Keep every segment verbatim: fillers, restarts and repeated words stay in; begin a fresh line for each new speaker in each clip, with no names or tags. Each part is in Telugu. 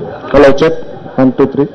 Hello, check. One, two, three.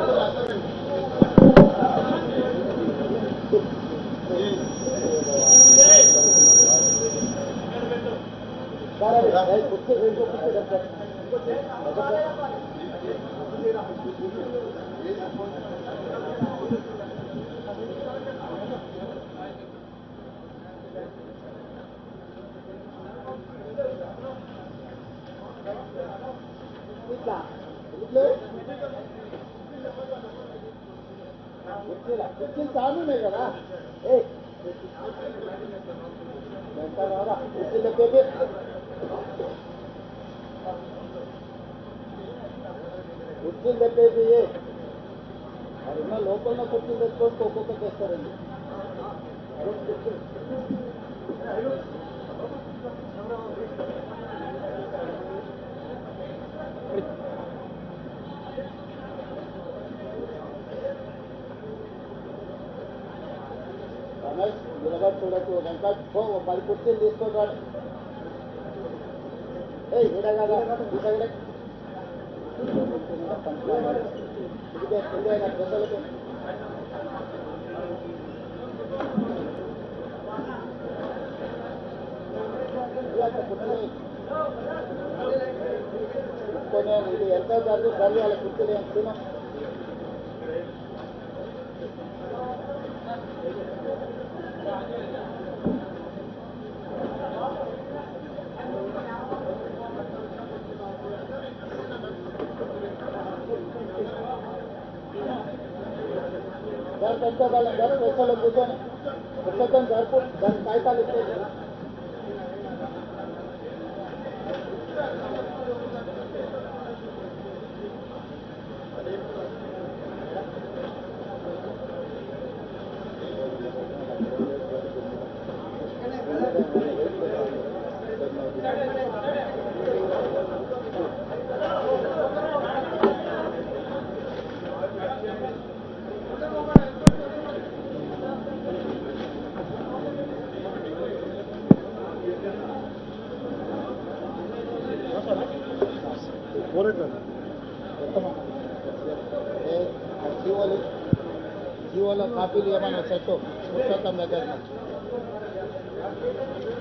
కుర్చీలు పెట్టేసి అదిన్న లోపల కుర్చీలు పెట్టుకొని ఒక్కొక్క చేస్తారండి. రమేష్ నిలబడి చూడకు వెంకట్ పో పది కుర్చీలు తీసుకోవాలి. ఏ ఇడ కదా ఇదే ఇదే ప్రజలకి ఇది ఎంత జరుగు జరుగు వాళ్ళ కుర్చీలు ఏం తినం. ఎంతో కాలం గారు వెచ్చలో కూర్చొని పుస్తకం జరుపు దాని కాగితాలు ఇచ్చేది. జీవోలు జీవోలో కాపీలు ఏమైనా చెప్పు పుస్తకం దగ్గర